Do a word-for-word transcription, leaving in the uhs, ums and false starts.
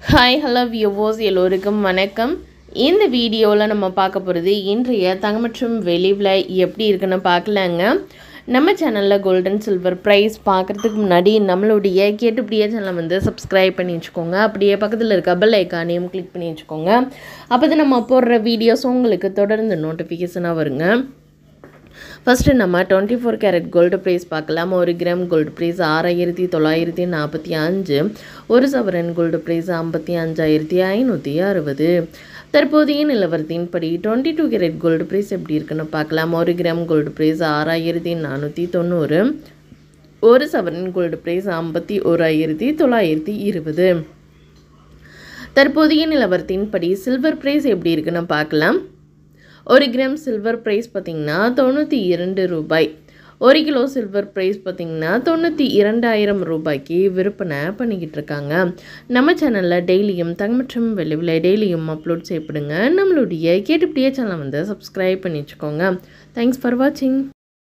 Hi hello viewers எல்லோருக்கும் வணக்கம். இந்த வீடியோவில் நம்ம பார்க்க போகிறது இன்றைய தங்கம் மற்றும் வெள்ளி விலை எப்படி இருக்குன்னு பார்க்கலாங்க. நம்ம சேனலில் கோல்டன் சில்வர் ப்ரைஸ் பார்க்குறதுக்கு முன்னாடி நம்மளுடைய கேட்டுப்படியே சேனலை வந்து சப்ஸ்கிரைப் பண்ணி வச்சுக்கோங்க. அப்படியே பக்கத்தில் இருக்க பெல் ஐக்கானையும் கிளிக் பண்ணி வச்சுக்கோங்க. அப்போ தான் நம்ம போடுற வீடியோஸ் உங்களுக்கு தொடர்ந்து நோட்டிஃபிகேஷனாக வருங்க. ஃபஸ்ட்டு நம்ம twenty four carat gold price பார்க்கலாம். ஒரு கிராம் கோல்டு ப்ரைஸ் ஆறாயிரத்தி தொள்ளாயிரத்தி நாற்பத்தி அஞ்சு, ஒரு சவரன் கோல்டு ப்ரைஸ் ஐம்பத்தி அஞ்சாயிரத்தி ஐநூற்றி அறுபது. தற்போதைய நிலவரத்தின்படி twenty two carat gold price எப்படி இருக்குன்னு பார்க்கலாம். ஒரு கிராம் கோல்டு ப்ரைஸ் ஆறாயிரத்தி நானூற்றி தொண்ணூறு, ஒரு சவரன் கோல்டு ப்ரைஸ் ஐம்பத்தி ஓராயிரத்தி தொள்ளாயிரத்தி இருபது. தற்போதைய நிலவரத்தின்படி சில்வர் ப்ரைஸ் எப்படி இருக்குன்னு பார்க்கலாம். ஒரு கிராம் சில்வர் ப்ரைஸ் பார்த்திங்கன்னா தொண்ணூற்றி இரண்டு ரூபாய். ஒரு கிலோ சில்வர் ப்ரைஸ் பார்த்திங்கன்னா தொண்ணூற்றி இரண்டாயிரம் ரூபாய்க்கு விற்பனை பண்ணிக்கிட்டு இருக்காங்க. நம்ம சேனலில் டெய்லியும் தங்கம் மற்றும் வெள்ளி விலை டெய்லியும் அப்லோட் செய்யப்படுங்க. நம்மளுடைய கேட்டுப்படியே சேனலை வந்து சப்ஸ்கிரைப் பண்ணி வச்சுக்கோங்க. தேங்க்ஸ் ஃபார் வாட்சிங்.